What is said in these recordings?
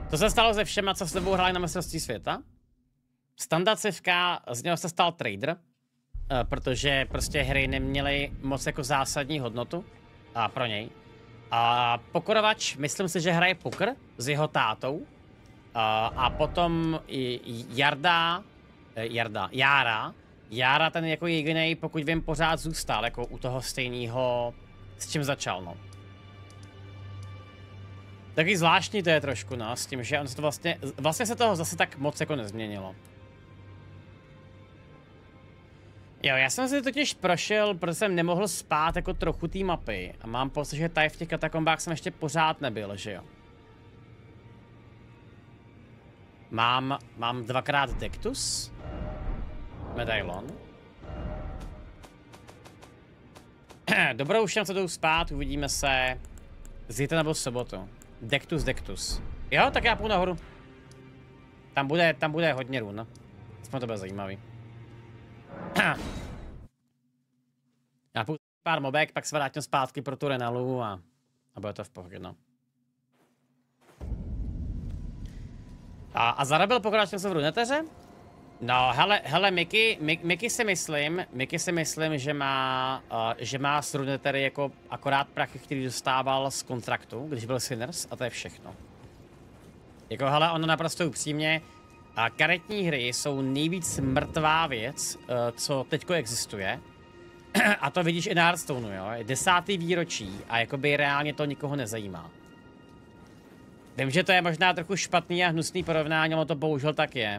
To se stalo se všema, co s tebou hráli na mistrovství světa. Standard civka, z něho se stal trader, protože prostě hry neměly moc jako zásadní hodnotu pro něj. A pokorovač, myslím si, že hraje poker s jeho tátou. A potom i Jára ten jako jedinej, pokud vím, pořád zůstal jako u toho stejného, s čím začal, no. Taky zvláštní to je trošku, no, s tím, že on se to vlastně se toho zase tak moc jako nezměnilo. Jo, já jsem si totiž prošel, protože jsem nemohl spát jako trochu té mapy a mám pocit, že tady v těch katakombách jsem ještě pořád nebyl, že jo. Mám dvakrát Dectus. Medailon. Dobrou už co jdou spát, uvidíme se zítra nebo v sobotu. Dectus. Jo, tak já půjdu nahoru. Tam bude hodně run. Aspoň to bude zajímavý. Já půjdu pár mobek, pak se vrátím zpátky pro tu Renalu a bude to v pohodě, no. A zarobil pokračujem se v runeteře? No, hele, Mickey si myslím, že má s runetery jako akorát prachy, který dostával z kontraktu, když byl Sinners, a to je všechno. Jako hele, ono naprosto upřímně, karetní hry jsou nejvíc mrtvá věc, co teďko existuje. A to vidíš i na Hearthstoneu, jo, je 10. výročí a jakoby reálně to nikoho nezajímá. Vím, že to je možná trochu špatný a hnusný porovnání, ale to bohužel tak je.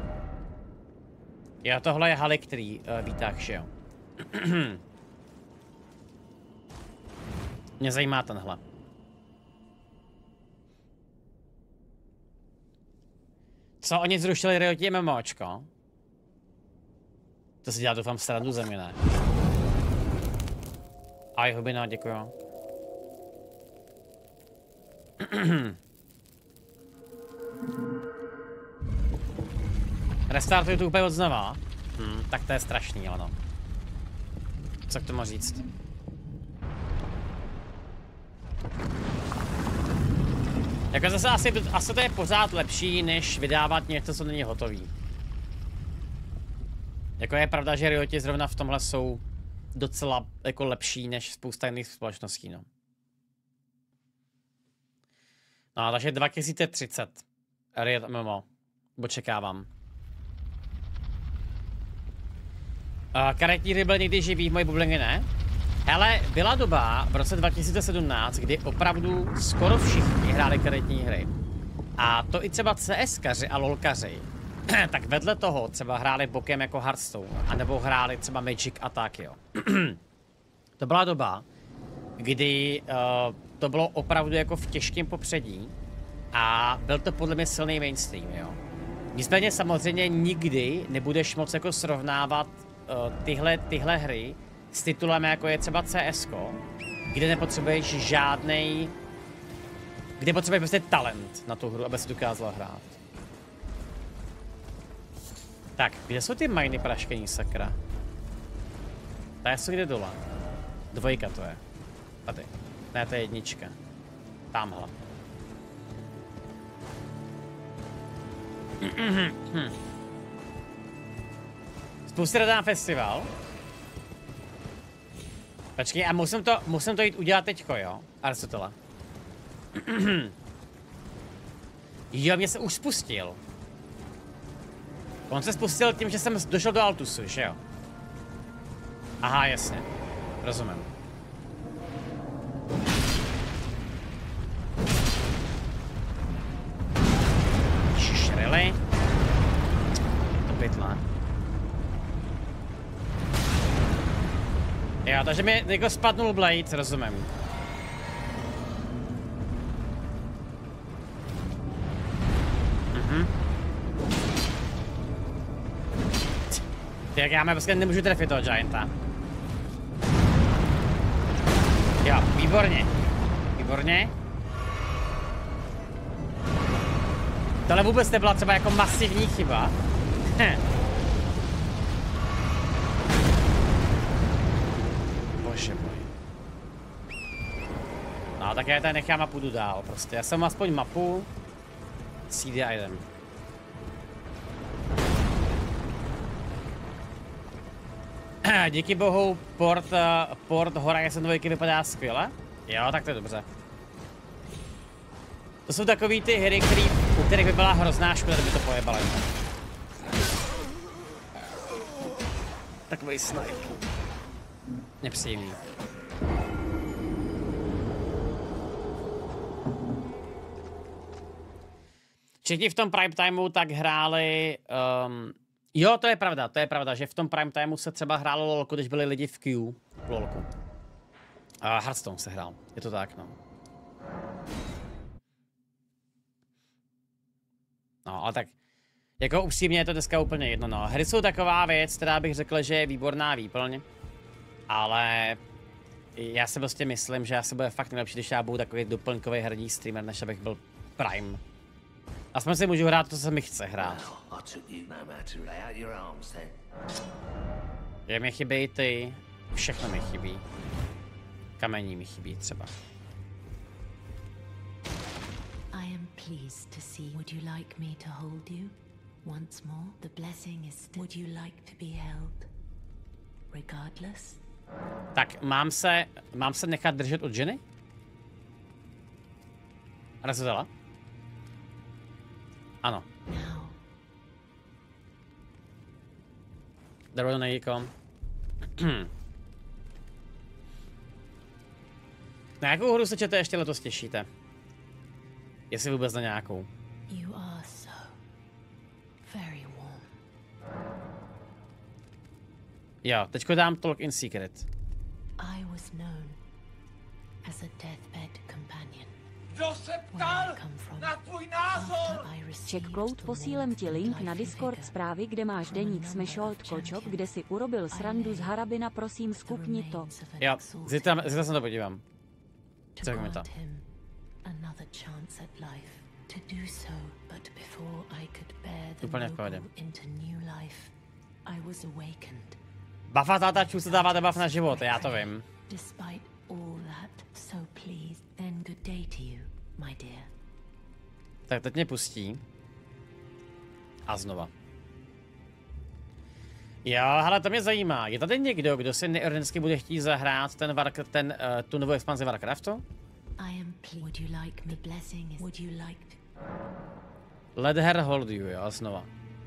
Jo, tohle je Halictree výtah, že jo. Mě zajímá tenhle. Co, oni zrušili Rioti MMOčko? To si dělá, doufám, srandu ze mě, ne? Aj, hubina, děkuju. Restartuju to úplně od znova. Tak to je strašný, ano. Co k tomu říct? Jako zase asi to je pořád lepší, než vydávat něco, co není hotový. Jako je pravda, že Rioti zrovna v tomhle jsou docela jako lepší než spousta jiných společností, no. No, takže 2030. Riot MMO. Očekávám. Karetní hry byl někdy živý v mojí bublině, ne? Hele, byla doba v roce 2017, kdy opravdu skoro všichni hráli karetní hry. A to i třeba CSkaři a LOLkaři. Tak vedle toho třeba hráli bokem jako Hearthstone, anebo hráli třeba Magic a tak, jo. To byla doba, kdy to bylo opravdu jako v těžkém popředí a byl to podle mě silný mainstream, jo. Nicméně samozřejmě nikdy nebudeš moc jako srovnávat tyhle hry s titulem jako je třeba CSko, kde nepotřebuješ žádnej, kde potřebuješ prostě talent na tu hru, aby si dokázal hrát. Tak, kde jsou ty miny praškení, sakra? Tady jsou kde dole. 2 to je. Tady. Ne, to je 1. Tamhle. Spustit na festival. Počkej, a musím to jít udělat teďko, jo? Aristotela. Jo, mě se už spustil. On se spustil tím, že jsem došel do Altusu, že jo? Aha, jasně. Rozumím. Really? To pytla. Jo, takže mi jako spadnul Blade, rozumím. Tak já prostě nemůžu trefit toho Gianta. Jo, výborně. Výborně. Tohle vůbec nebyla třeba jako masivní chyba. Bože můj. No tak já tady nechám a půjdu dál prostě. Já jsem aspoň mapu. CD item. Díky bohu port Horizon 2 vypadá skvěle. Jo, tak to je dobře. To jsou takový ty hry, u kterých by byla hrozná škoda, kdyby to pojebali. Takový snipe. Nepříjemný. Všichni v tom prime timeu tak hráli... Jo, to je pravda, že v tom prime timeu se třeba hrálo lolko, když byli lidi v queue lolku. Hearthstone se hrál, je to tak, no. No, ale tak, jako upřímně je to dneska úplně jedno, no. Hry jsou taková věc, která bych řekl, že je výborná výplň, ale já si prostě myslím, že asi bude fakt nejlepší, když já budu takový doplňkový herní streamer, než abych byl prime. Aspoň si můžu hrát to, co se mi chce hrát. Je mi chybí ty, všechno mi chybí. Kamení mi chybí třeba. I am pleased to see. Would you like me to hold you once more? The blessing is still. Would you like to be held? Regardless. Tak mám se nechat držet od ženy? Rozhodala? Ano. Now. Darujeme na jikom. Na jakou hru se čete ještě letos těšíte? Jestli vůbec na nějakou. You are so very warm. Jo, teďko dám Talk in Secret. I was known as a deathbed companion. Kdo se ptal na tvůj názor? Checkcloud, posílem ti link na Discord zprávy, kde máš deník Smashold Kočok, kde si urobil srandu z Harabina, prosím skupni to. Jo, zítra se to podívám. Čekujeme to. Úplně v pohodě. Buffa tátačů se dává debuff na život, já to vím. Tak teď mě pustí. A znova. Jo, hele, to mě zajímá. Je tady někdo, kdo si neironicky bude chtít zahrát tu novou expanzi Warcraftu? Let her hold you, jo, znova.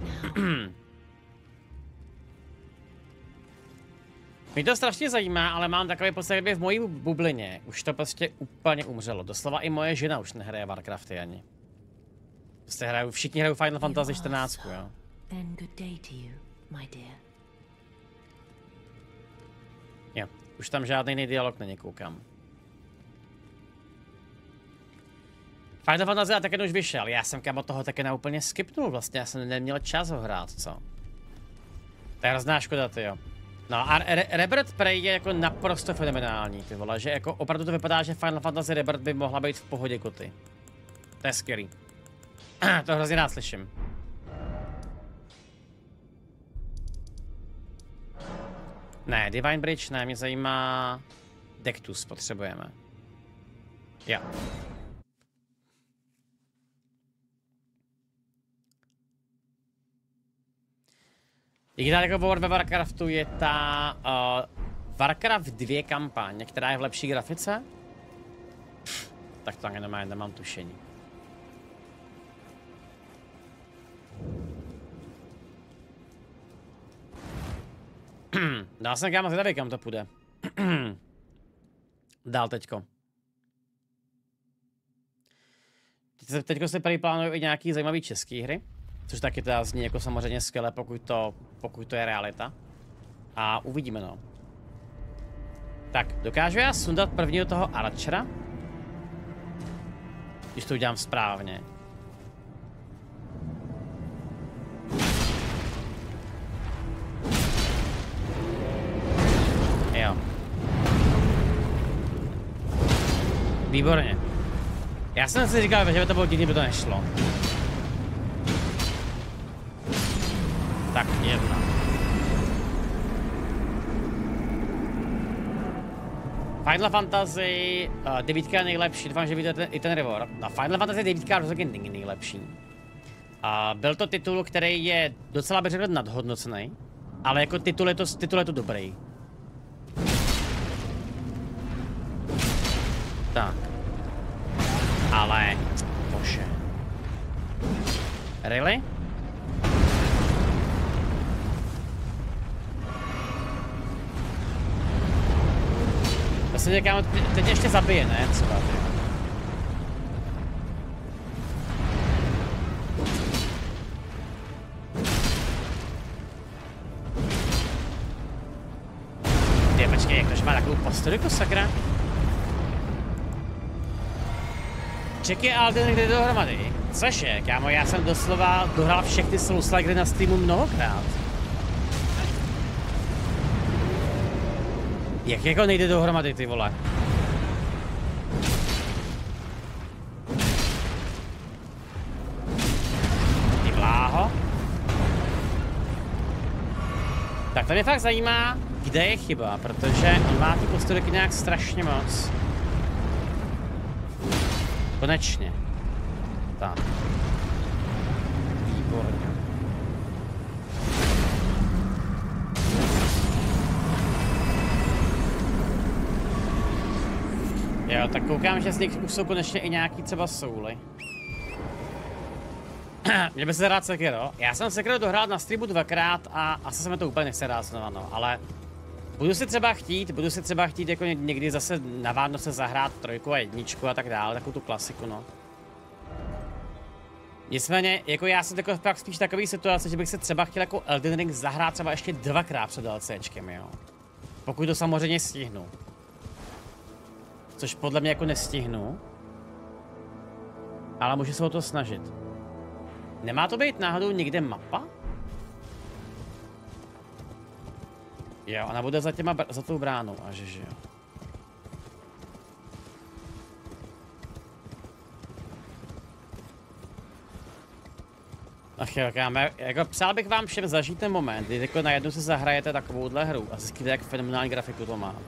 Mě to strašně zajímá, ale mám takový pocit, že v mojí bublině už to prostě úplně umřelo. Doslova i moje žena už nehraje Warcrafty ani. Prostě všichni hrajou Final Fantasy 14, jo. Jo, už tam žádný jiný dialog není, koukám. Final Fantasy a Tekken už vyšel, já jsem kam od toho Tekkena úplně skipnul vlastně, já jsem neměl čas ho hrát, co? To je hrozná škoda, ty jo. No a Rebirth Prey je jako naprosto fenomenální, ty vole, že jako opravdu to vypadá, že Final Fantasy Rebirth by mohla být v pohodě jako ty. To je skvělý. To hrozně rád slyším. Ne, Divine Bridge, ne, mě zajímá... Dectus potřebujeme. Jo. Digitální jako World ve Warcraftu je ta Warcraft 2 kampaň, která je v lepší grafice? Tak to ani nemám tušení. Dál jsem kámo zvědavý, kam to půjde. Dál teďko. Teďko se prý plánují i nějaký zajímavý český hry. Což taky teda zní jako samozřejmě skvěle, pokud to je realita. A uvidíme, no. Tak, dokážu já sundat prvního toho Archera? Když to udělám správně. Jo. Výborně. Já jsem si říkal, že by to bylo divný, by to nešlo. Tak, jedna. Final Fantasy 9 je nejlepší, doufám, že vidíte i ten reward. No, Final Fantasy 9 rozhodně není nejlepší. A byl to titul, který je docela bych řekl nadhodnocený, ale jako titul je to dobrý. Tak. Ale... Bože. Really? To se někam... Teď ještě zabije, ne? Třeba, ty. Počkej, jak tož má takovou postoliku, sakra? Čeky a Elden Ring dohromady. Cože, kámo, já jsem doslova dohrál všechny Souls-like na streamu mnohokrát. Jak jako nejde dohromady, ty vole? Ty bláho. Tak to mě fakt zajímá, kde je chyba, protože on má ty postoliky nějak strašně moc. Konečně. Tak. Výborně. Jo, tak koukám, že z nich už jsou konečně i nějaký třeba souly. Mě by se rád Sekiro. Já jsem Sekiro dohrál na streamu 2krát a asi se mi to úplně nechce rád znova, no, ale budu si třeba chtít jako někdy zase na Vánoce zahrát 3 a 1 a tak dále, takovou tu klasiku, no. Nicméně, jako já jsem jako pak spíš takový situace, že bych se třeba chtěl jako Elden Ring zahrát třeba ještě 2krát před DLCčkem, jo. Pokud to samozřejmě stihnu. Což podle mě jako nestihnu. Ale můžu se o to snažit. Nemá to být náhodou někde mapa? Jo, ona bude za tou bránou, a že jo. Ach jo, jako přál bych vám všem zažít ten moment, kdy jako najednou si zahrajete takovouhle hru a zjistíte, jak fenomenální grafiku to má.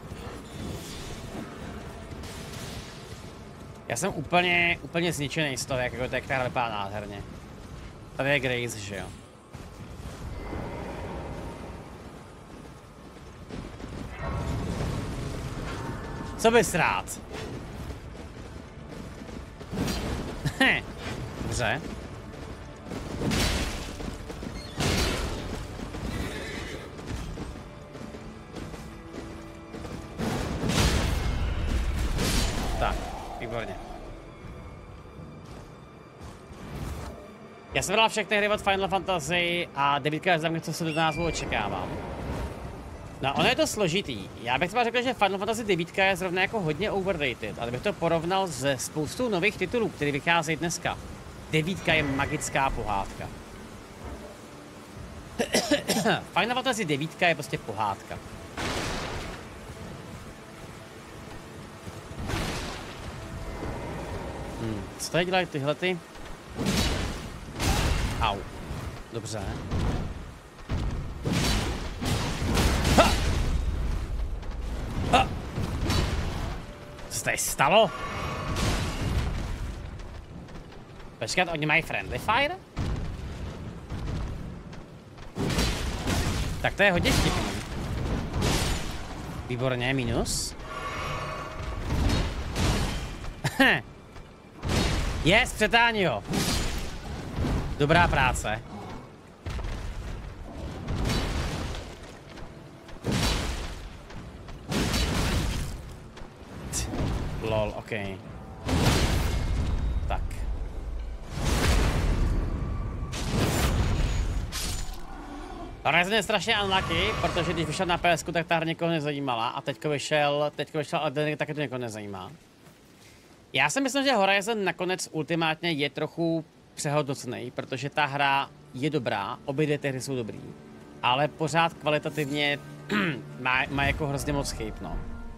Já jsem úplně zničený z toho, jak ta hra vypadá nádherně. Tady je Grace, že jo. Co bys rád? Dobře. Tak, výborně. Já jsem hrál všechny hry od Final Fantasy a 9 je za mě, co se do názvu očekávám. No, ono je to složitý. Já bych třeba řekl, že Final Fantasy 9 je zrovna jako hodně overrated, ale bych to porovnal se spoustou nových titulů, které vycházejí dneska. 9 je magická pohádka. Final Fantasy 9 je prostě pohádka. Co tady dělají tyhle ty? Au. Dobře. Ha! Ha! Co se tady stalo? Počkat, oni mají friendly fire? Tak to je hodně vtipný. Výborně, minus. Yes, přetáhni ho. Dobrá práce. Lol, ok. Tak. Horizon je strašně unlucky, protože když vyšel na PS, tak ta hra někoho nezajímala a teďko vyšel Elden Ring, taky to někoho nezajímá. Já si myslím, že Horizon nakonec ultimátně je trochu přehodnocený, protože ta hra je dobrá, obě dvě ty hry jsou dobrý, ale pořád kvalitativně má jako hrozně moc chyb, no.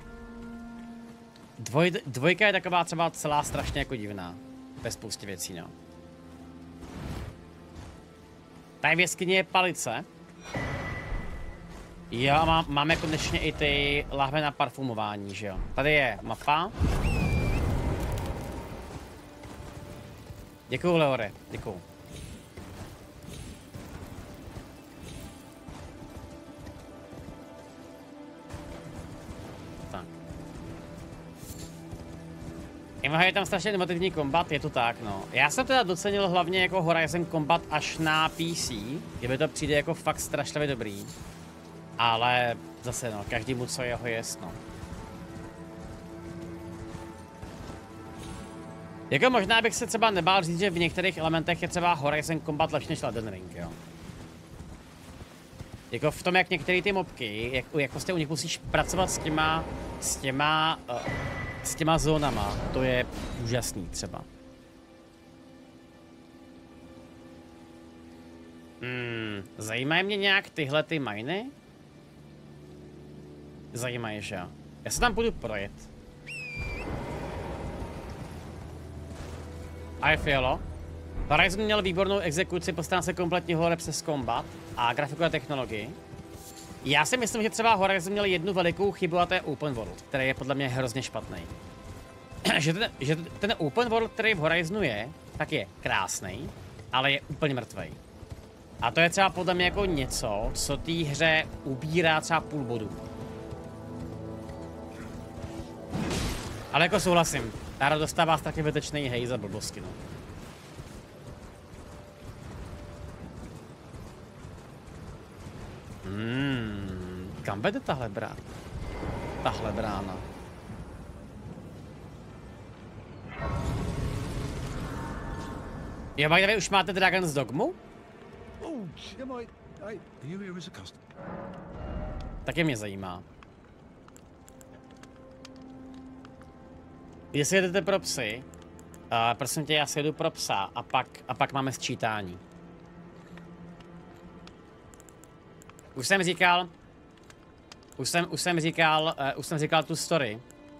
Dvojka je taková třeba celá strašně jako divná, bez spousty věcí, no. Tady v jeskyni je palice. Jo, a máme konečně i ty lahve na parfumování, že jo. Tady je mapa. Děkuju, Leore, děkuju. Zajímavý je tam strašně emotivní kombat, je to tak, no. Já jsem teda docenil hlavně jako Horizon Combat až na PC, kde to přijde jako fakt strašně dobrý. Ale zase no, každému co jeho jest, no. Jako možná bych se třeba nebál říct, že v některých elementech je třeba Horizon Combat lepší než Elden Ring, jo. Jako v tom, jak některé ty mobky, jak prostě u nich musíš pracovat s těma zónama, to je úžasný třeba. Zajímají mě nějak tyhle ty miny? Zajímají, že jo. Já se tam budu projet. A je fialo. Horizon měl výbornou exekuci, postaral se kompletně hore přes kombat a grafiku a technologii. Já si myslím, že třeba Horizon měl jednu velikou chybu a to je Open World, který je podle mě hrozně špatný. že ten Open World, který v Horizonu je, tak je krásný, ale je úplně mrtvej. A to je třeba podle mě jako něco, co té hře ubírá třeba půl bodu. Ale jako souhlasím, ta hra dostává strašně vytečný hej za blbosti, no. Kam vede tahle brána? Tahle brána. Jo, by už máte Dragon's Dogmu? Taky mě zajímá. Jestli jedete pro psy, prosím tě, já si jedu pro psa a pak máme sčítání. Už jsem říkal tu story.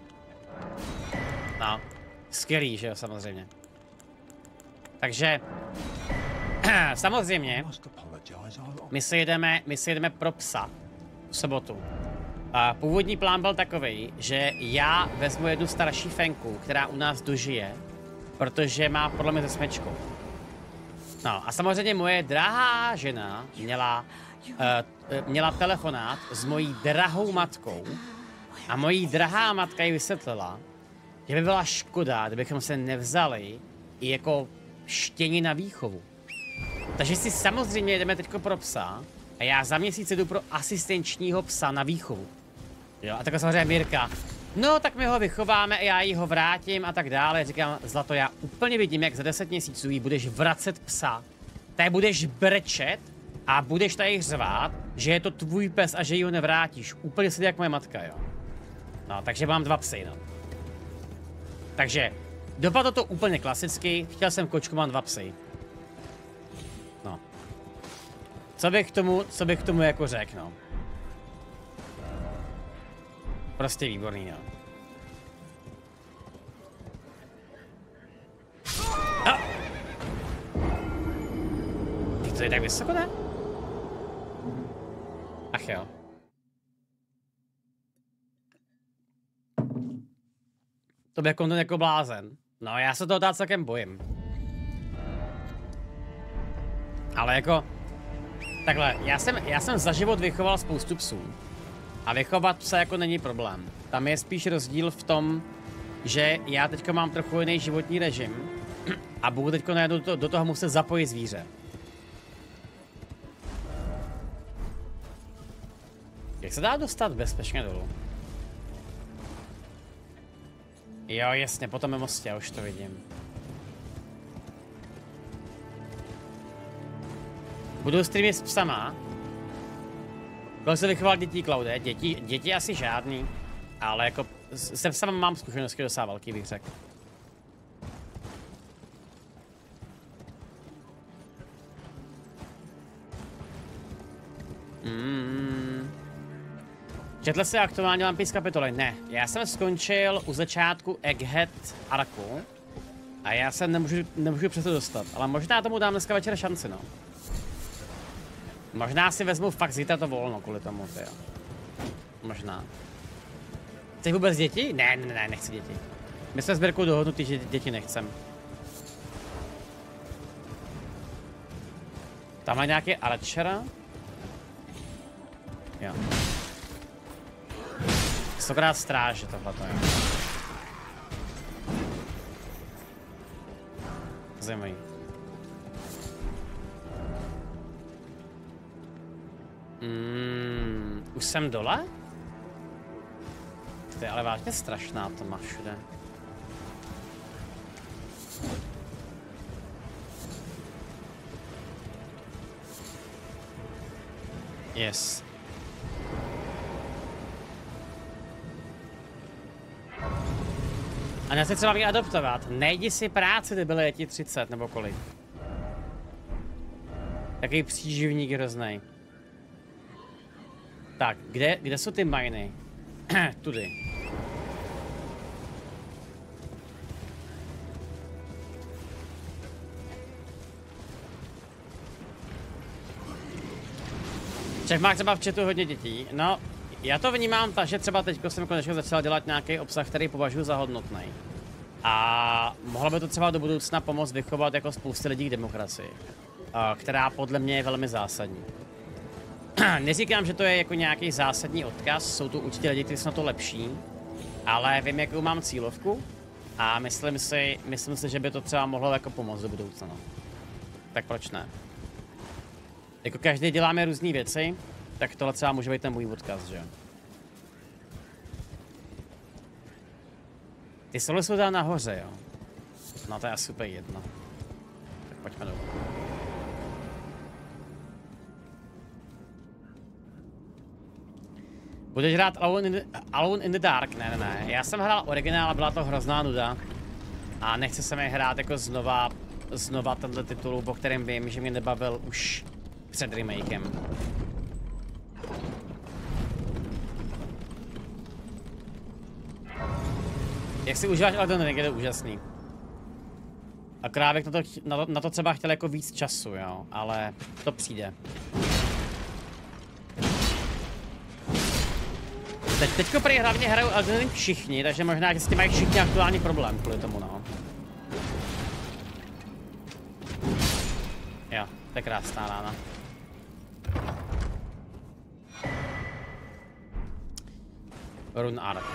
No, skvělý, že jo, samozřejmě. Takže, samozřejmě, my si jedeme pro psa v sobotu. Původní plán byl takovej, že já vezmu jednu starší fenku, která u nás dožije, protože má problém se smečkou. No a samozřejmě moje drahá žena měla telefonát s mojí drahou matkou a mojí drahá matka jí vysvětlila, že by byla škoda, kdybychom se nevzali i jako štění na výchovu. Takže si samozřejmě jedeme teďko pro psa a já za měsíc jdu pro asistenčního psa na výchovu. Jo, a takhle samozřejmě Mirka, no tak my ho vychováme a já jí ho vrátím a tak dále. Říkám, Zlato, já úplně vidím, jak za 10 měsíců jí budeš vracet psa. Tady budeš brečet a budeš tady řvát, že je to tvůj pes a že jí ho nevrátíš. Úplně si jak moje matka, jo. No, takže mám 2 psy, no. Takže, dopadlo to úplně klasicky, chtěl jsem kočku, mám 2 psy. No. Co bych k tomu jako řekl, no. Prostě výborný, no. To je tak vysoko, ne? Ach jo. To by jako blázen. No, já se toho dát celkem bojím. Ale jako... Takhle, já jsem za život vychoval spoustu psů. A vychovat psa jako není problém. Tam je spíš rozdíl v tom, že já teďka mám trochu jiný životní režim a budu teďka najednou do toho muset zapojit zvíře. Jak se dá dostat bezpečně dolů? Jo, jasně, po tom mostě, já už to vidím. Budu streamat s psama. Byl se vychoval dětí, Klaude, děti asi žádný, ale jako se psama mám zkušenosti docela velký, bych řekl. Četl jsi aktuálně One Piece kapitoly? Ne, já jsem skončil u začátku Egghead arku a já se nemůžu přes to dostat, ale možná tomu dám dneska večer šanci, no. Možná si vezmu fakt zítra to volno kvůli tomu, tyjo. Možná. Chceš vůbec děti? Ne, nechci děti. My jsme s Birkou dohodnutí, že děti nechcem. Tamhle nějaký archera? Jo. Stokrát stráže tohleto, jo. Zajímavý. Už jsem dole? To je ale vážně strašná, to má všude. Yes. A já se třeba mě adoptovat. Nejdi si práci, ty byly ti 30 nebo kolik. Jaký příživník hroznej. Tak, kde jsou ty miny? Tudy. Čech má třeba v chatu hodně dětí. No, já to vnímám tak, že třeba teď jsem konečně začal dělat nějaký obsah, který považuji za hodnotný. A mohlo by to třeba do budoucna pomoct vychovat jako spousty lidí k demokracii. Která podle mě je velmi zásadní. Neříkám, že to je jako nějaký zásadní odkaz, jsou tu určitě lidi, kteří jsou na to lepší, ale vím, jakou mám cílovku a myslím si, že by to třeba mohlo jako pomoct do budoucna. No. Tak proč ne? Jako každý děláme různé věci, tak tohle třeba může být ten můj odkaz, že jo? Ty solo jsou tam nahoře, jo? No to je asi úplně jedno. Tak pojďme dolů. Budeš hrát Alone in the Dark? Ne. Já jsem hrál originál a byla to hrozná nuda. A nechci se mi hrát jako znova tenhle titul, po kterém vím, že mě nebavil už před remakem. Jak si užíváš Elden Ring, je to úžasný. Akorát bych na to třeba chtěl jako víc času, jo, ale to přijde. Teďko prý hlavně hrajou Elden Ring všichni, takže možná, že s tím mají všichni aktuální problém kvůli tomu, no. Jo, to je krásná rána. Rune Arc.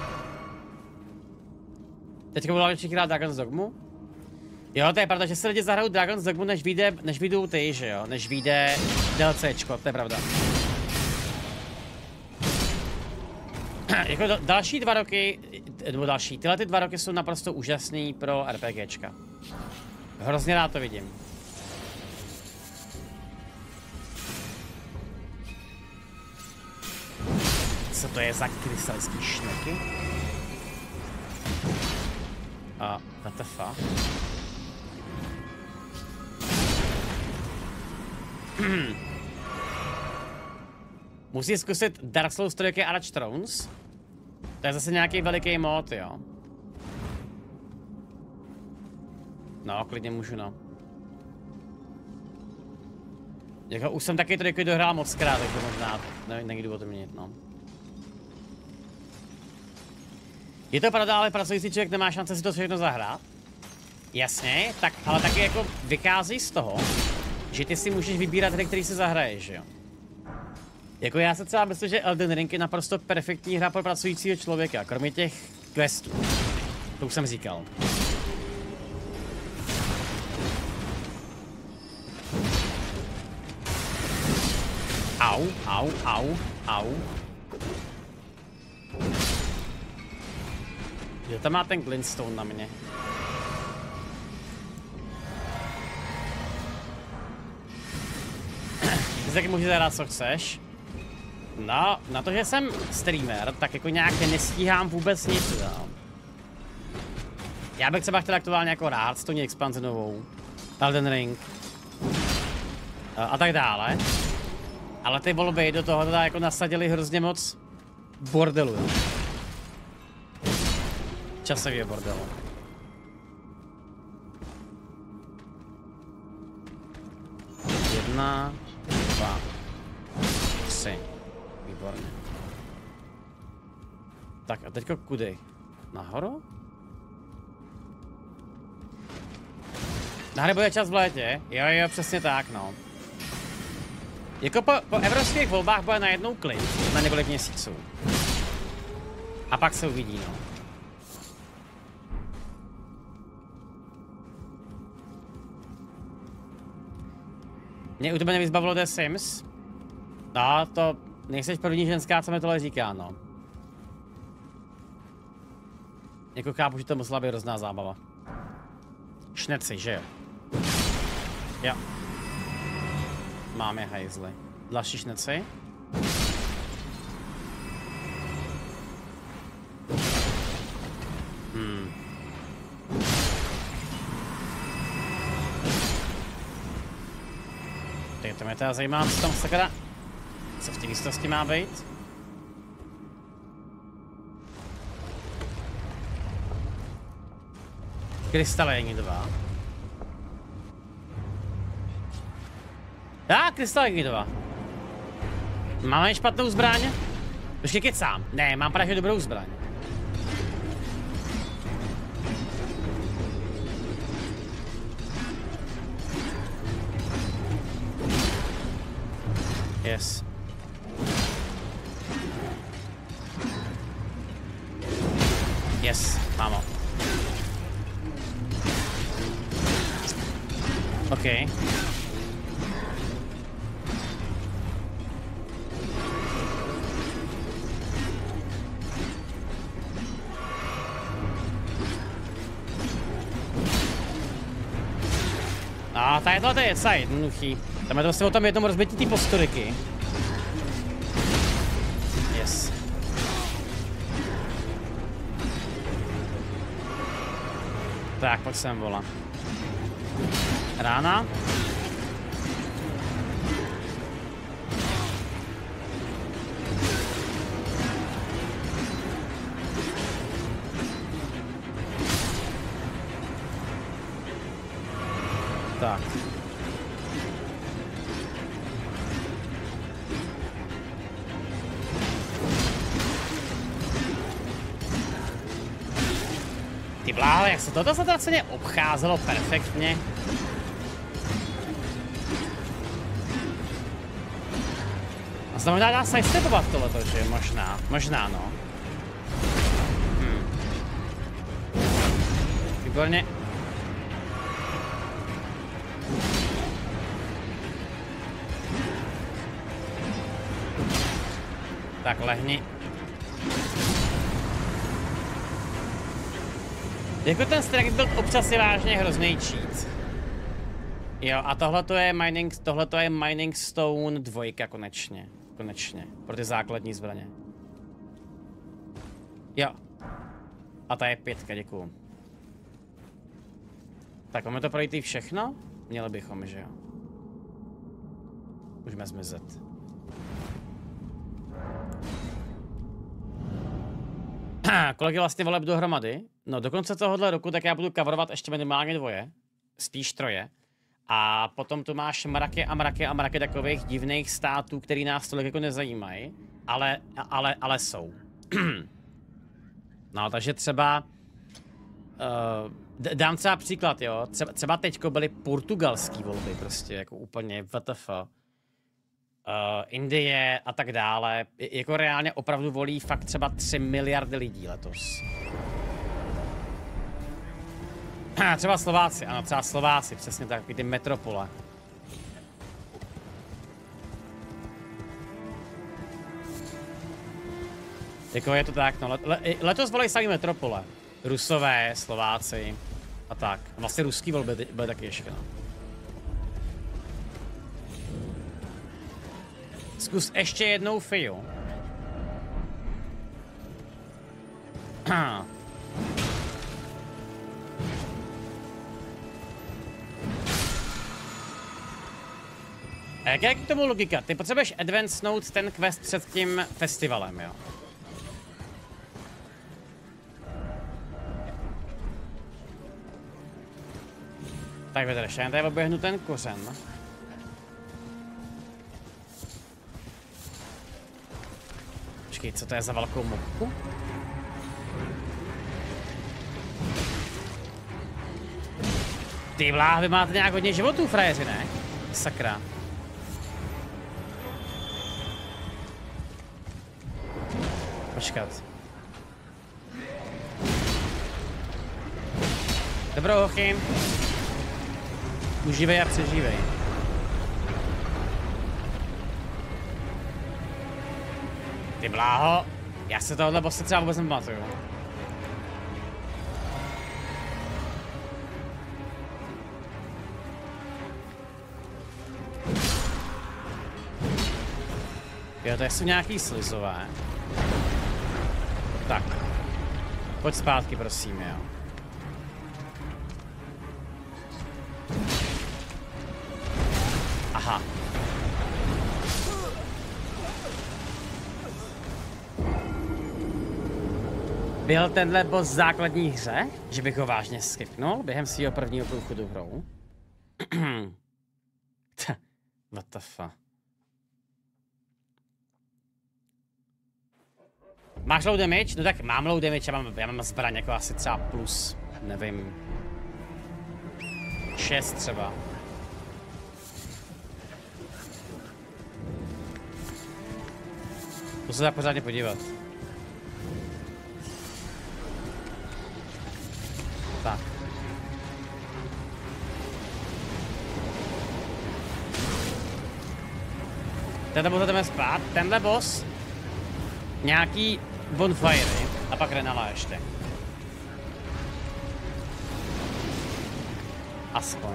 Teďka budou všichni hrát Dragon's Dogmu? Jo, to je pravda, že se lidi zahrajou Dragon's Dogmu, než vyjdou ty, že jo? Než vyjde DLCčko, to je pravda. Jako další 2 roky, nebo tyhle ty 2 roky jsou naprosto úžasný pro RPGčka. Hrozně rád to vidím. Co to je za krystalický šneky? What the fuck? Musí zkusit Dark Souls 3 Arch Thrones. To je zase nějaký veliký mod, jo. No, klidně můžu, no. Jako už jsem taky to dohrál moc krát, takže možná není důvod to měnit, no. Je to pravda, ale pracující člověk nemá šance si to všechno zahrát. Jasně, tak, ale taky jako vychází z toho, že ty si můžeš vybírat hry, který si zahraješ, jo. Jako já se třeba myslím, že Elden Ring je naprosto perfektní hra pro pracujícího člověka, kromě těch questů. To už jsem říkal. Au. Jo, tam má ten glintstone na mě. Ty taky můžeš zahrát, co chceš. No, na to, že jsem streamer, tak jako nějak nestíhám vůbec nic, no. Já bych třeba chtěl aktuálně jako rád Hearthstone expanzi novou, Elden Ring a tak dále. Ale ty volby do toho teda jako nasadili hrozně moc bordelu, jo. Časově bordelu. Jedna, 2, 3. Výborně. Tak a teďko kudy? Nahoru? Na hry bude čas v létě? Jo, přesně tak, no. Jako po evropských volbách bude najednou klid na několik měsíců. A pak se uvidí, no. Mě u tebe nevyzbavilo The Sims? No, to nejseš první ženská, co mi tohle říká, no. Jako chápu, že to musela být hrozná zábava. Šneci, že jo? Jo. Máme hajzly. Další šneci. To mě teda zajímá, co tam sakra... Co v té místnosti má být? Krystaléni 2. Krystaléni 2. Máme špatnou zbraň? Počkej, kecám. Ne, mám právě dobrou zbraň. Yes. Yes, mám ho. OK. A tady tohle je docela jednoduchý. Tam je to vlastně o tom jednom rozbití ty posturiky. Yes. Tak, pojď sem, vola. Rána. Tak. Ty bláho, jak se toto zatraceně obcházelo perfektně. A znamená dá sidestepovat tohleto, že? Možná no. Výborně. Tak lehni. Jako ten strike byl občas je vážně hrozný cheat. Jo, a tohle je Mining Stone 2 konečně. Pro ty základní zbraně. Jo. A ta je 5, děkuju. Tak máme to projít všechno? Měli bychom, že jo. Můžeme zmizet. Kolik vlastně voleb dohromady? No do konce tohohle roku tak já budu coverovat ještě minimálně 2, spíš 3. A potom tu máš mraky a mraky takových divných států, který nás tolik jako nezajímají, ale jsou. No takže třeba, dám třeba příklad, jo, třeba teďko byly portugalský volby prostě, jako úplně WTF. Indie a tak dále, jako reálně opravdu volí fakt třeba 3 miliardy lidí letos. Třeba Slováci, ano, třeba Slováci, přesně tak, ty metropole. Jako je to tak, no, letos volí samý metropole. Rusové, Slováci a tak. Vlastně ruský volby byly taky ještě, no. Zkus ještě jednou Fiu. A jak je k tomu logika? Ty potřebuješ advancenout ten quest před tím festivalem, jo? Tak vydrž, já tady oběhnu ten kořen. Počkej, co to je za velkou mobku? Ty vláh, vy máte nějak hodně životů, frajeři, ne? Sakra. Počkat. Dobrou hochy. Užívej a přežívej. Ty bláho, já se tohle bosse třeba vůbec nepamatuju. Jo, to jsou nějaký slizové. Tak. Pojď zpátky, prosím, jo. Aha. Byl tenhle boss základní hře, že bych ho vážně skipnul během svého prvního průchodu hrou? What the fuck? Máš low damage? No tak mám low damage, já mám zbraň jako asi třeba plus, nevím, 6 třeba. Musím se tak pořádně podívat. Tak. Tenhle boss jdeme spát, tenhle boss nějaký bonfire a pak Renala ještě. Aspoň.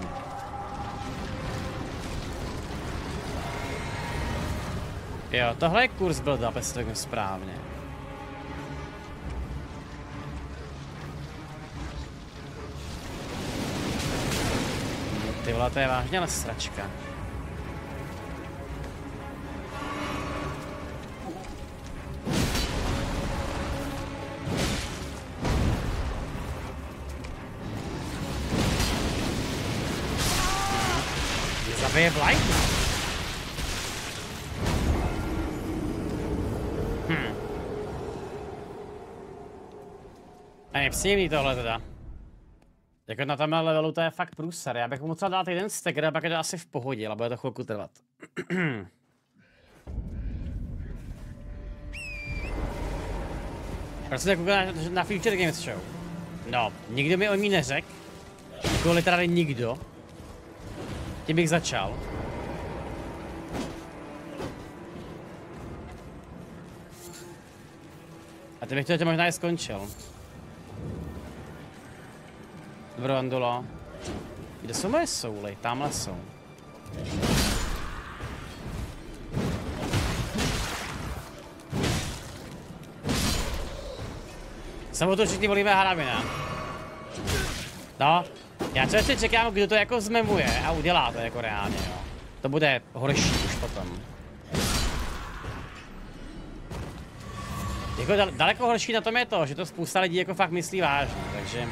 Jo, tohle je kurz build-up, jestli to řeknu správně. Ty vole, to je vážně ale sračka. Zabije Blight? A je příjemný tohle teda. Jako na tomhle levelu to je fakt průser. Já bych mu musel dát jeden stagger a pak je to asi v pohodě, ale bude to chvilku trvat. Proč jste koukal na Future Games Show? No, nikdo mi o ní neřekl. Jako literálně nikdo. Tím bych začal. A ty bych to možná i skončil. Dobro, Andulo. Kde jsou moje souly? Tamhle jsou. Samozřejmě všichni volíme Harabina. No, já třeba čekám, kdo to jako zmemuje a udělá to jako reálně, jo. To bude horší už potom. Jako daleko horší na tom je to, že to spousta lidí jako fakt myslí vážně, takže...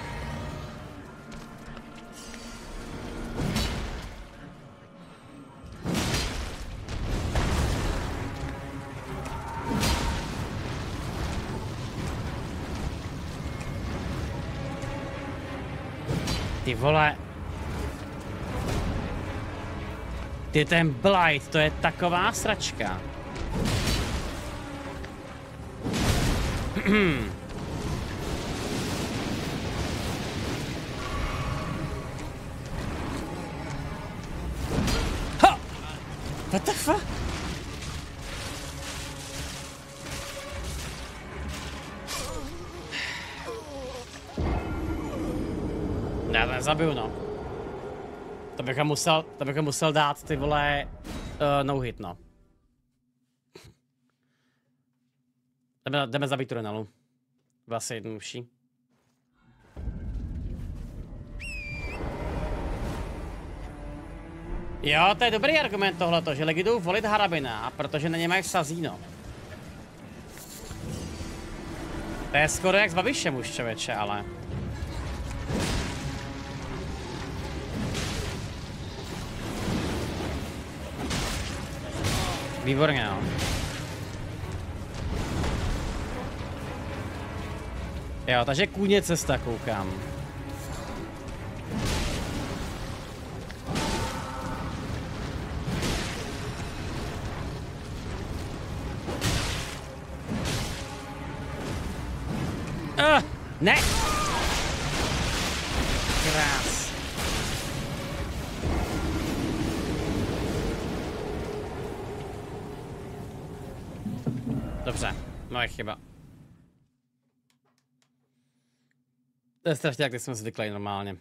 Ty vole. Ty ten Blight, to je taková sračka. Ha! What the fuck? Já to nezabiju, no. To bych musel dát, ty vole, no hit, no. Jdeme zabít tu Renalu. Vlastně jednodušší. Jo, to je dobrý argument tohleto, že lidi jdou volit Harabina, protože na ně mají sazíno. To je skoro jak s Babišem už, člověče, ale... Výborně, no. Jo, takže kůně cesta koukám. Ne! Krás. Dobře. Moje chyba. To je strašně, jak jsme zvyklí normálně.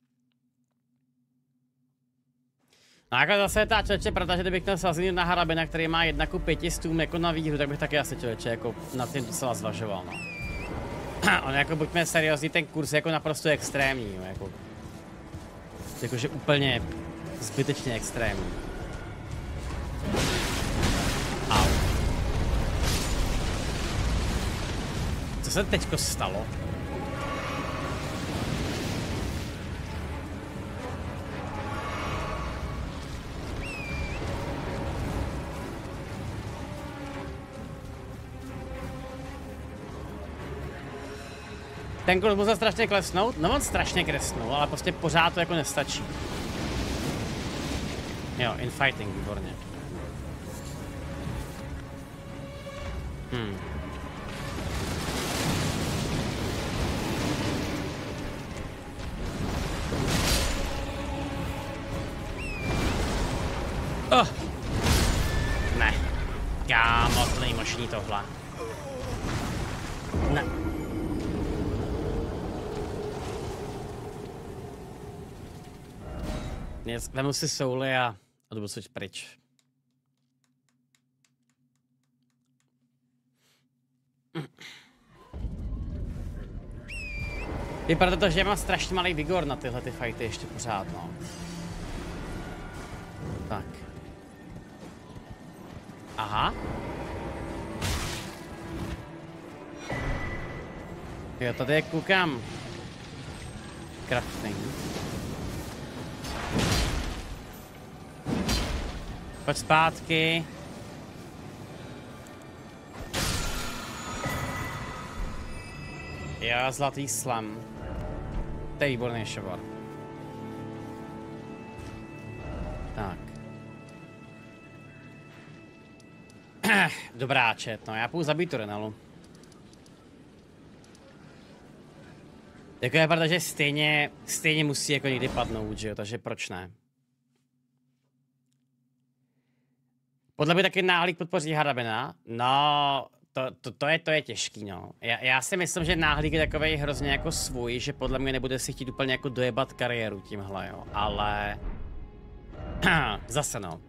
No jako zase ta člověče, protože kdybych měl sazení na Harabina, který má 1:5 stům jako na výhru, tak bych taky asi člověče jako nad tím docela zvažoval, no. On jako buďme seriózní, ten kurz je jako naprosto extrémní, jako. Jakože úplně zbytečně extrémní. Au. Co se teďko stalo? Ten kurz musel strašně klesnout? No on strašně klesnul, ale prostě pořád to jako nestačí. Jo, infighting, výborně. Oh. Ne. Kámo, to není možný tohle. Ne. Vemu si souly a jdu se pryč. Vypadá to, že mám strašně malý vigor na tyhle ty fighty ještě pořád, no. Tak. Aha. Jo, tady je koukám. Crafting. Pojď zpátky. Jo, zlatý slam. To je výborný šovar. Tak. Dobrá čet, no já půjdu zabít tu Renalu. Jako je pravda, že stejně musí jako někdy padnout, že jo, takže proč ne? Podle mě taky náhlík podpoří Harabina. No, to je těžký, no. Já si myslím, že náhlík je takovej hrozně jako svůj, že podle mě nebude si chtít úplně jako dojebat kariéru tímhle, jo. Ale... zase no.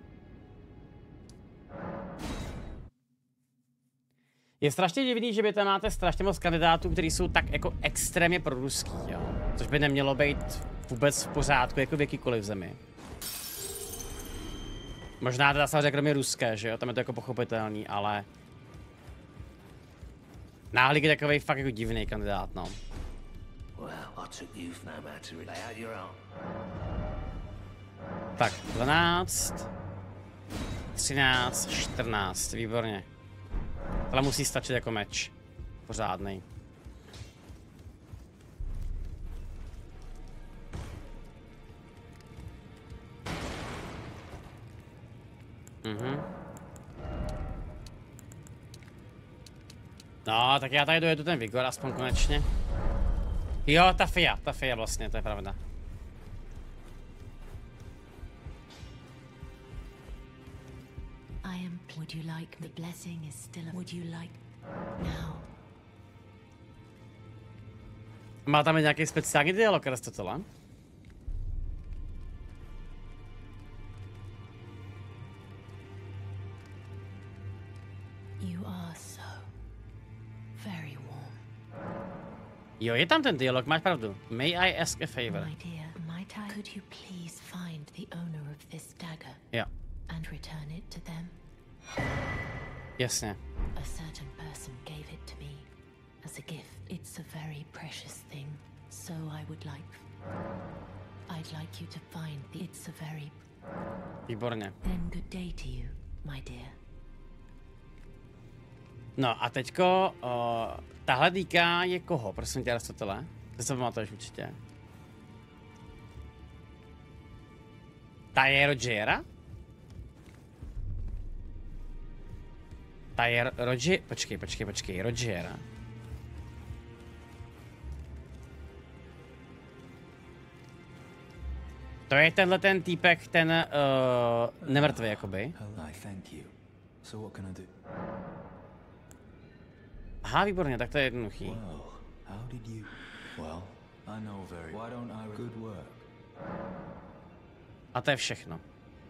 Je strašně divný, že vy tam máte strašně moc kandidátů, kteří jsou tak jako extrémně proruský, jo. Což by nemělo být vůbec v pořádku jako v jakýkoliv zemi. Možná teda samozřejmě kromě ruské, že jo, tam je to jako pochopitelný, ale... Náhlík je takovej fakt jako divný kandidát, no. Tak, 12... 13, 14, výborně. Tohle musí stačit jako meč. Pořádnej. No, tak já tady dojedu ten vigor aspoň konečně. Jo, ta Fia vlastně, to je pravda. Would you like the blessing is still would you like now? Má tam nějaký speciální dialog, Aristoteles? You are so very warm. Jo, je tam ten dialog, máš pravdu. May I ask a favor? My dear, could you please find the owner of this dagger? Jo. And return it to them? Jasně. A certain person gave it to me as a gift. It's a very precious thing, so I'd like you to find the it's a very Výborně. Then good day to you, my dear. No a teďko, tahle dýka je koho, prosím tě, Aristotele? Ty se pamatuješ určitě. Ta je Rogera? Ta je Roger... Počkej, Rogera. To je tenhle ten týpek, ten nemrtvý jakoby. Aha, výborně, tak to je jednoduchý. Well, how did you? Well, I know very. Why don't I? Good work. A to je všechno.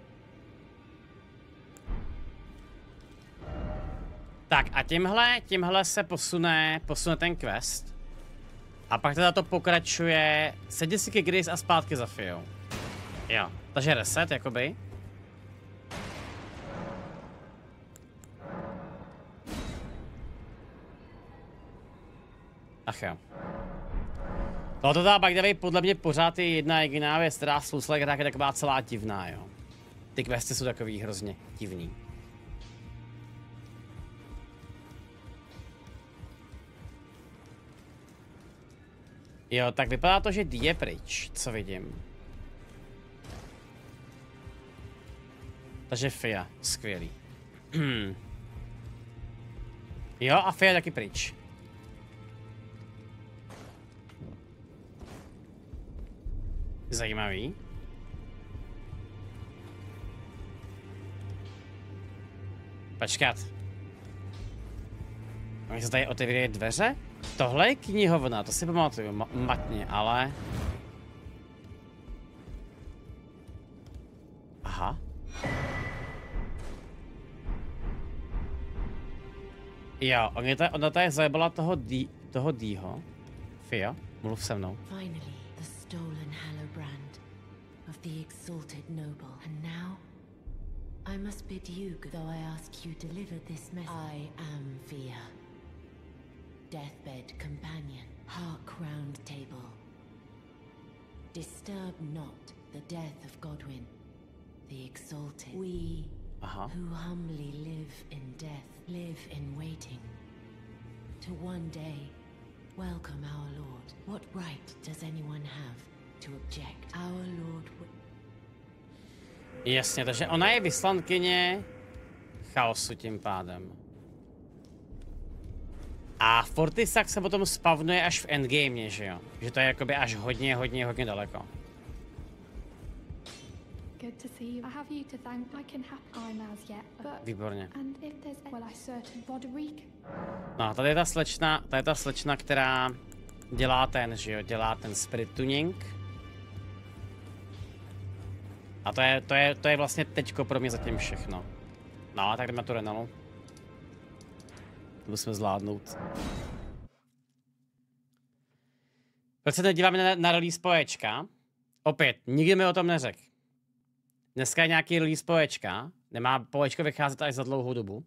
Tak a tímhle se posune ten quest. A pak teda to pokračuje, sedí si ke Grace a zpátky za Fiou. Jo, takže reset, jakoby. Ach jo. Tohle teda pak Davej podle mě pořád je jedna jediná věc, která Souls hra je taková celá divná, jo. Ty questy jsou takový hrozně divný. Jo, tak vypadá to, že D je pryč, co vidím. Takže Fia, skvělý. Jo, a Fia taky pryč. Zajímavý. Počkat. Oni se tady otevírají dveře? Tohle je knihovna, to si pamatuju matně, ale... Aha. Jo, ona tady zajebala toho Dýho. Fia, mluv se mnou. Finally, the stolen Hallowbrand of the exalted noble. And now, I must bid you, though I ask you deliver this message. I am Fia. Deathbed companion, Hark Round Table. Disturb not the death of Godwyn, the exalted. We who humbly live in death, live in waiting. To one day, welcome our Lord. What right does anyone have to object? Our Lord would... Jasně, takže ona je vyslankyně chaosu tím pádem. A Fortisac se potom spavnuje až v endgame, že jo? Že to je jakoby až hodně daleko. Good to see you. I have you to thank. I can have I'm as yet, but Výborně. and if there's well, I certain Roderick. No, tady je ta slečna, která dělá ten, že jo? Dělá ten spirit tuning. A to je vlastně teďko pro mě zatím všechno. No, tak jdeme na tu Renalu. To musíme zvládnout. Proč se teď díváme na release poéčka? Opět, nikdy mi o tom neřekl. Dneska je nějaký release poéčka. Nemá poéčko vycházet až za dlouhou dobu.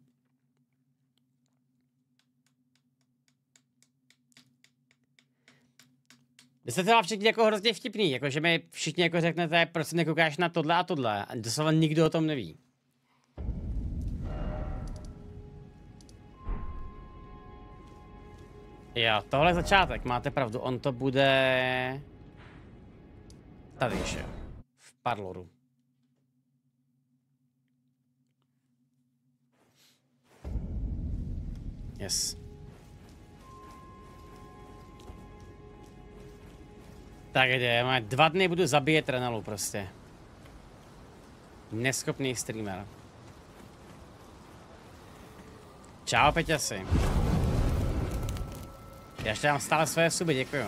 Vy jste teda všichni jako hrozně vtipný, jakože mi všichni jako řeknete, proč si nekoukáš na tohle a tohle. A doslova nikdo o tom neví. Jo, tohle je začátek, máte pravdu, on to bude... Tady ještě, v Parloru. Yes. Tak jde, 2 dny budu zabíjet Renalu prostě. Neschopný streamer. Čau Peťasi. Já ještě mám stále svoje suby, děkuju.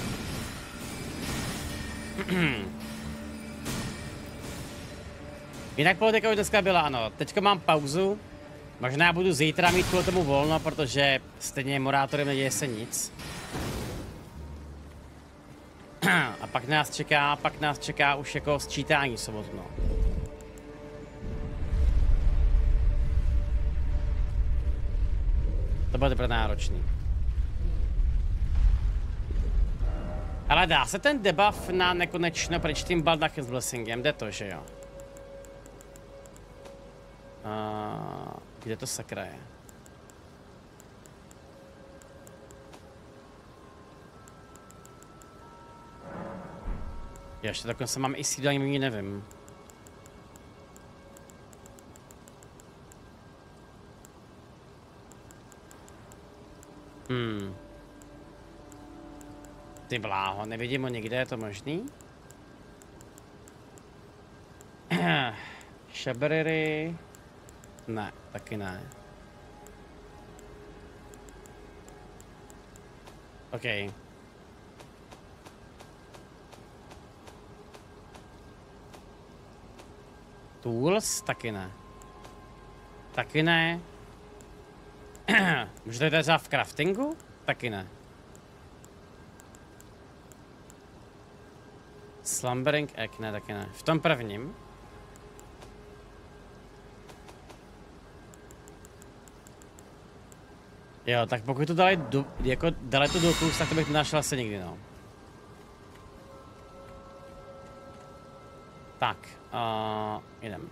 Jinak politika už dneska byla, ano. Teďka mám pauzu. Možná budu zítra mít kvůli tomu volno, protože stejně moderátorem neděje se nic. A pak nás čeká už jako sčítání sobotno. To bude teprve náročný. Ale dá se ten debuff na nekonečno pryč tím Baldach's Blessingem, jde to, že jo? Kde to sakra je? Já ještě dokonce mám i sídlení, nevím. Ty bláho, nevidím ho nikde, je to možný? Šaberiry... Ne, taky ne. OK. Tools? Taky ne. Taky ne. Můžete to třeba v craftingu? Taky ne. Slumbering egg? Ne, taky ne. V tom prvním. Jo, tak pokud to dali to do tools, tak to bych nenašel asi nikdy, no. Tak, jdem.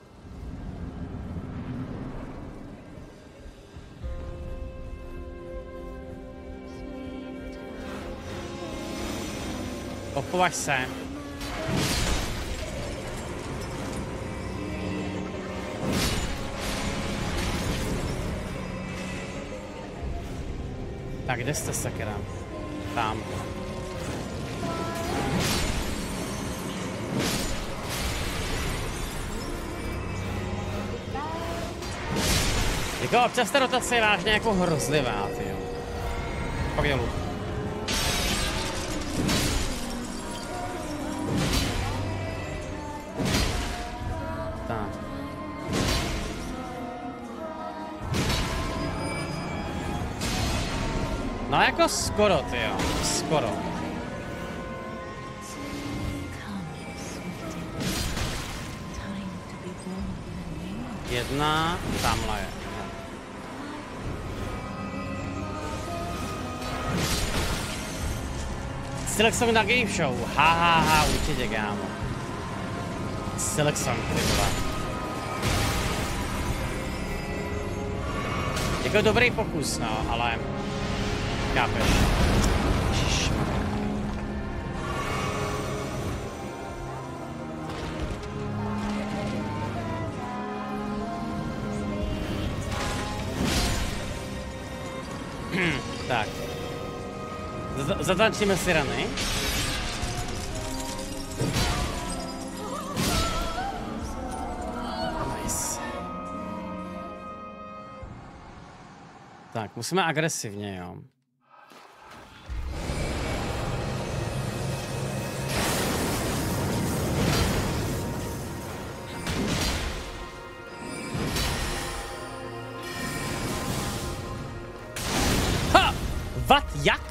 Opovaž se. Tak, kde jste, sakra? Tam. Jako občas ta rotace je vážně jako hrozlivá, tyjo. Pak dolů. Tak. No jako skoro, tyjo. Skoro. Jedna, tamhle je. Select song na game show. Ha, určitě, kámo. Select song, ty vole. Jako dobrý pokus, no, ale... Chápeš. Ježišmarja. Tak. Zatančíme si rany. Nice. Tak, musíme agresivně, jo. Ha! What? Jak?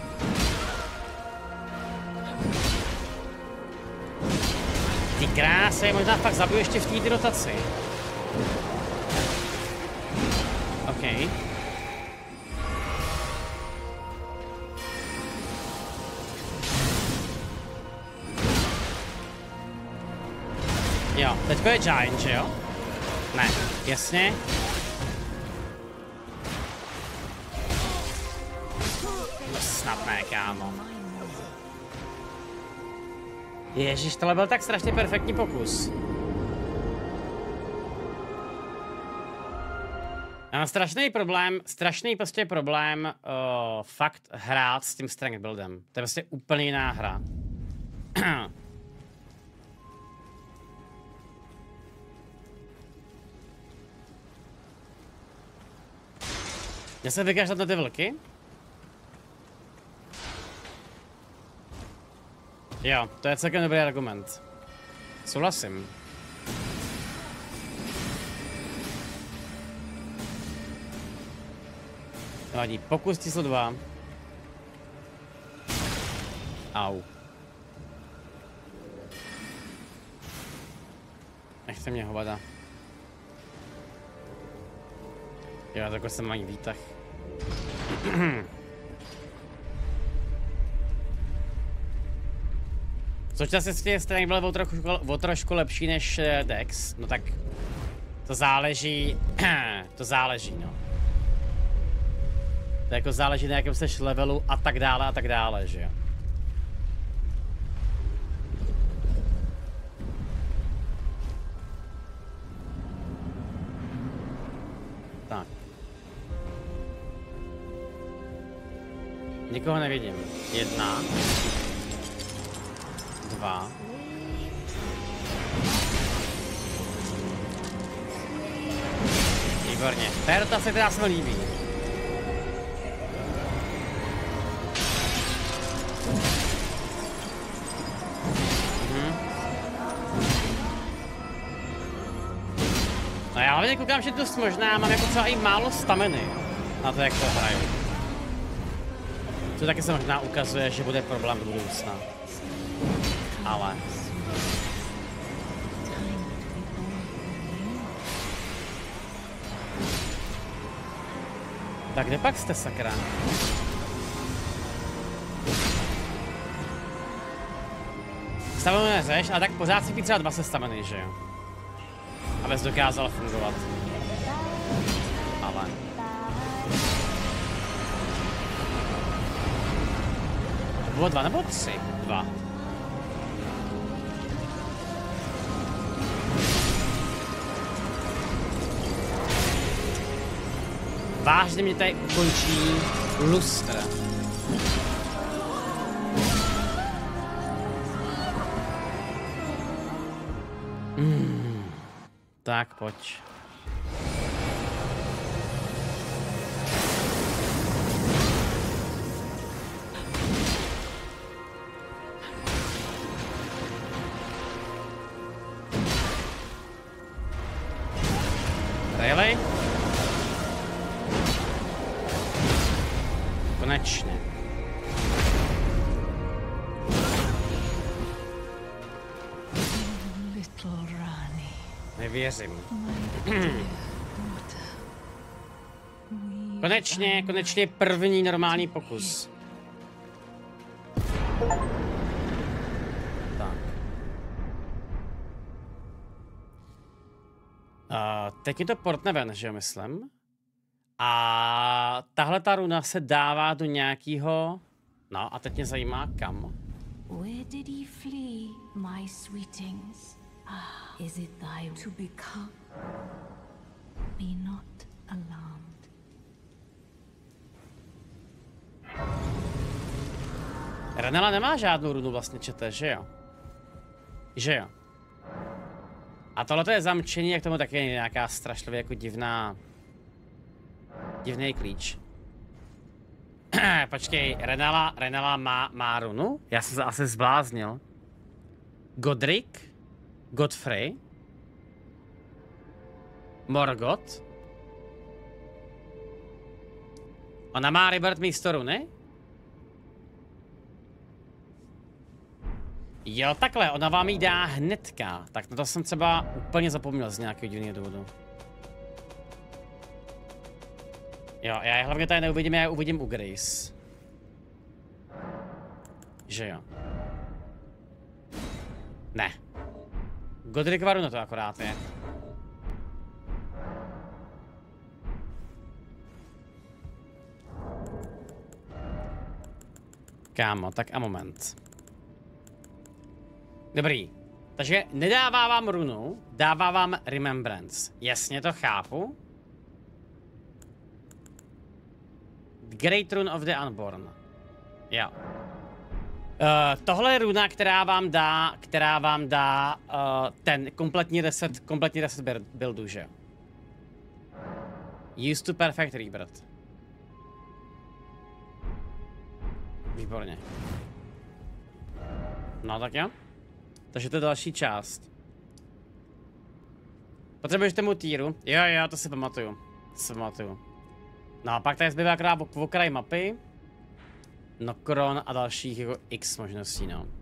Ty krásy, možná fakt zabiju ještě v té rotaci. OK. Jo, teďko je Giant, že jo? Ne, jasně. No snad ne, kámo. Ježíš, tohle byl tak strašně perfektní pokus. Já mám strašný prostě problém fakt hrát s tím strength buildem. To je prostě úplně jiná hra. Já se vykašlat na ty vlky? Jo, to je celkem dobrý argument. Souhlasím. Nevadí, pokus číslo 2. Au. Nechte mě hovada. Jo, takhle jsem mají výtah. Současně strany byl o trošku lepší než Dex, no tak to záleží, no. To jako záleží na jakém seš levelu a tak dále, že jo. Tak. Nikoho nevidím. 1. 2. Výborně. To je rotace, která se mi líbí. No já hlavně koukám, že dost možná mám jako třeba i málo staminy na to, jak to hraju. To taky se možná ukazuje, že bude problém do budoucna. Ale... Tak kde pak jste, sakra? Staminu neřeš, ale tak pořád si pít třeba 2 staminy, že jo? Abys dokázal fungovat. Ale... To bylo 2 nebo 3? 2. Vážně mě tady ukončí lustr. Tak pojď. Really? Konečně. Nevěřím. Konečně první normální pokus. Tak. Teď je to portne ven, že jo, myslím. A tahle ta runa se dává do nějakého... No a teď mě zajímá kam. Where did he flee, my sweetings? Is it thy to become? Be not alarmed. Renala nemá žádnou runu vlastně, čete, že jo? Že jo? A tohle je zamčení, jak tomu taky je nějaká strašlivě jako divná... Divný klíč. Počkej, Renala má runu? Já jsem se asi zbláznil. Godric? Godfrey? Morgoth? Ona má Rebirth místo runy? Jo, takhle, ona vám ji dá hnedka. Tak na to jsem třeba úplně zapomněl z nějakého divného důvodu. Jo, já je hlavně tady neuvidím, já je uvidím u Grace. Že jo. Ne. Godricova runa to akorát je. Kámo, tak a moment. Dobrý. Takže nedává vám runu, dává vám Remembrance. Jasně, to chápu. Great Rune of the Unborn. Jo. Tohle je runa, která vám dá ten kompletní reset buildu, že? Use to perfect rebirth. Výborně. No tak jo. Takže to je další část. Potřebuješ tomu týru? Jo, to si pamatuju. No a pak tady zbývá akorát v okraji mapy. Nokron a dalších jako X možností, no.